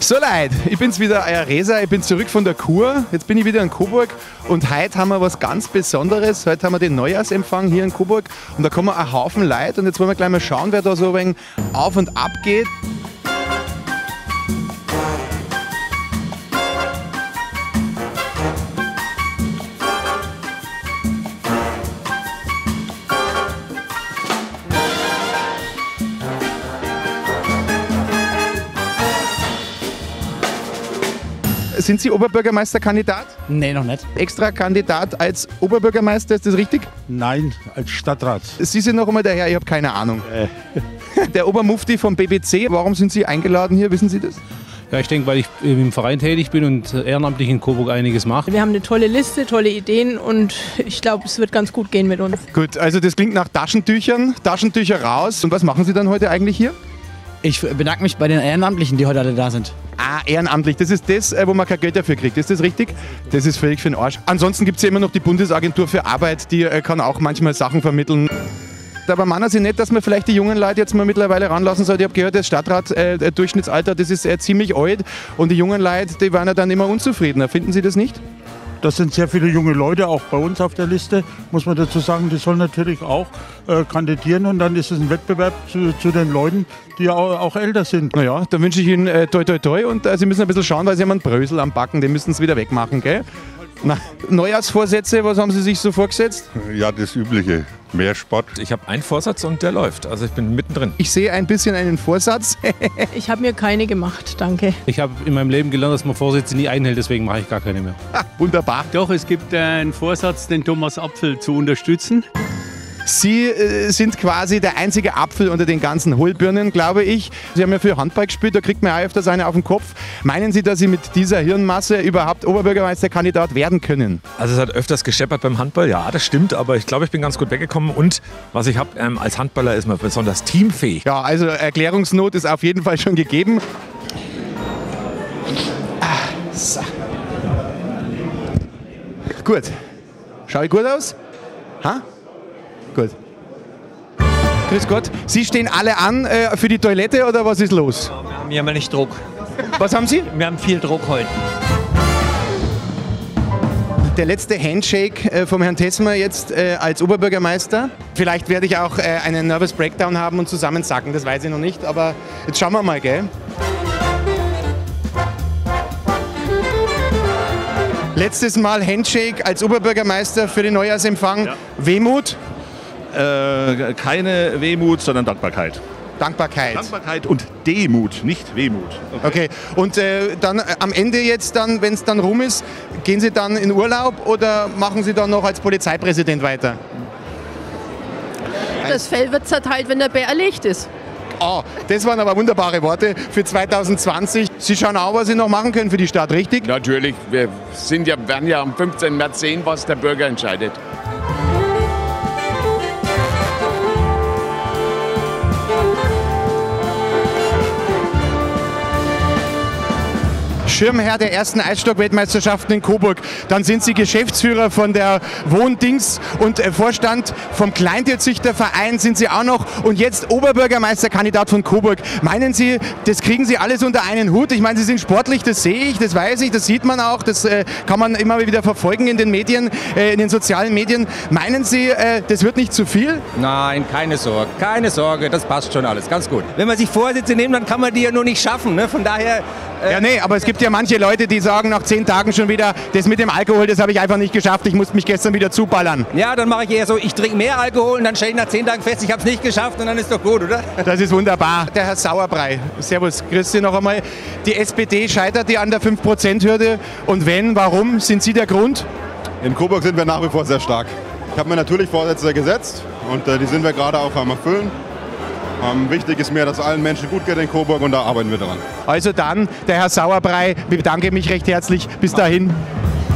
So Leute, ich bin's wieder, euer Resa, ich bin zurück von der Kur. Jetzt bin ich wieder in Coburg und heute haben wir was ganz Besonderes. Heute haben wir den Neujahrsempfang hier in Coburg und da kommen ein Haufen Leute und jetzt wollen wir gleich mal schauen, wer da so ein wenig auf und ab geht. Sind Sie Oberbürgermeisterkandidat? Nee, noch nicht. Extra Kandidat als Oberbürgermeister, ist das richtig? Nein, als Stadtrat. Sie sind noch einmal der Herr, ich habe keine Ahnung. Der Obermufti vom BBC, warum sind Sie eingeladen hier, wissen Sie das? Ja, ich denke, weil ich im Verein tätig bin und ehrenamtlich in Coburg einiges mache. Wir haben eine tolle Liste, tolle Ideen und ich glaube, es wird ganz gut gehen mit uns. Gut, also das klingt nach Taschentüchern, Taschentücher raus. Und was machen Sie dann heute eigentlich hier? Ich bedanke mich bei den Ehrenamtlichen, die heute alle da sind. Ah, ehrenamtlich, das ist das, wo man kein Geld dafür kriegt, ist das richtig? Das ist völlig für den Arsch. Ansonsten gibt es ja immer noch die Bundesagentur für Arbeit, die kann auch manchmal Sachen vermitteln. Aber meinen Sie nicht, dass man vielleicht die jungen Leute jetzt mal mittlerweile ranlassen sollte? Ich habe gehört, das Stadtrat-Durchschnittsalter, das ist ziemlich alt und die jungen Leute, die waren ja dann immer unzufriedener. Finden Sie das nicht? Das sind sehr viele junge Leute, auch bei uns auf der Liste, muss man dazu sagen, die sollen natürlich auch kandidieren und dann ist es ein Wettbewerb zu den Leuten, die auch älter sind. Naja, dann wünsche ich Ihnen toi toi toi und Sie müssen ein bisschen schauen, weil Sie haben einen Brösel am Backen, den müssen Sie wieder wegmachen, gell? Na, Neujahrsvorsätze, was haben Sie sich so vorgesetzt? Ja, das Übliche. Mehr Sport. Ich habe einen Vorsatz und der läuft. Also ich bin mittendrin. Ich sehe ein bisschen einen Vorsatz. Ich habe mir keine gemacht, danke. Ich habe in meinem Leben gelernt, dass man Vorsätze nie einhält, deswegen mache ich gar keine mehr. Wunderbar. Doch, es gibt einen Vorsatz, den Thomas Apfel zu unterstützen. Sie sind quasi der einzige Apfel unter den ganzen Hohlbirnen, glaube ich. Sie haben ja für Handball gespielt, da kriegt man auch öfters eine auf den Kopf. Meinen Sie, dass Sie mit dieser Hirnmasse überhaupt Oberbürgermeisterkandidat werden können? Also es hat öfters gescheppert beim Handball, ja, das stimmt, aber ich glaube, ich bin ganz gut weggekommen und was ich habe, als Handballer ist man besonders teamfähig. Ja, also Erklärungsnot ist auf jeden Fall schon gegeben. So. Gut. Schau ich gut aus? Ha? Gut. Grüß Gott. Sie stehen alle an für die Toilette oder was ist los? Wir haben ja nicht Druck. Was haben Sie? Wir haben viel Druck heute. Der letzte Handshake vom Herrn Tessmer jetzt als Oberbürgermeister. Vielleicht werde ich auch einen Nervous Breakdown haben und zusammensacken, das weiß ich noch nicht, aber jetzt schauen wir mal, gell? Letztes Mal Handshake als Oberbürgermeister für den Neujahrsempfang. Ja. Wehmut? Keine Wehmut, sondern Dankbarkeit. Dankbarkeit. Dankbarkeit und Demut, nicht Wehmut. Okay. Und dann am Ende jetzt dann, wenn es dann rum ist, gehen Sie dann in Urlaub oder machen Sie dann noch als Polizeipräsident weiter? Das Fell wird zerteilt, wenn der Bär erlegt ist. Oh, das waren aber wunderbare Worte für 2020. Sie schauen auch, was Sie noch machen können für die Stadt, richtig? Natürlich. Wir werden ja am 15. März sehen, was der Bürger entscheidet. Schirmherr der ersten Eisstock-Weltmeisterschaften in Coburg. Dann sind Sie Geschäftsführer von der Wohndings und Vorstand vom Kleintierzüchterverein sind Sie auch noch und jetzt Oberbürgermeisterkandidat von Coburg. Meinen Sie, das kriegen Sie alles unter einen Hut? Ich meine, Sie sind sportlich, das sehe ich, das weiß ich, das sieht man auch, das kann man immer wieder verfolgen in den Medien, in den sozialen Medien. Meinen Sie, das wird nicht zu viel? Nein, keine Sorge, das passt schon alles, ganz gut. Wenn man sich Vorsätze nimmt, dann kann man die ja nur nicht schaffen, ne? Von daher... Ja, nee, aber es gibt ja manche Leute, die sagen nach 10 Tagen schon wieder, das mit dem Alkohol, das habe ich einfach nicht geschafft, ich musste mich gestern wieder zuballern. Ja, dann mache ich eher so, ich trinke mehr Alkohol und dann stelle ich nach 10 Tagen fest, ich habe es nicht geschafft und dann ist doch gut, oder? Das ist wunderbar. Der Herr Sauerbrei, servus, grüß Sie noch einmal. Die SPD scheitert die an der 5%-Hürde und wenn, warum? Sind Sie der Grund? In Coburg sind wir nach wie vor sehr stark. Ich habe mir natürlich Vorsätze gesetzt und die sind wir gerade auch am Erfüllen. Wichtig ist mir, dass allen Menschen gut geht in Coburg und da arbeiten wir dran. Also dann, der Herr Sauerbrei, ich bedanke mich recht herzlich. Bis dahin.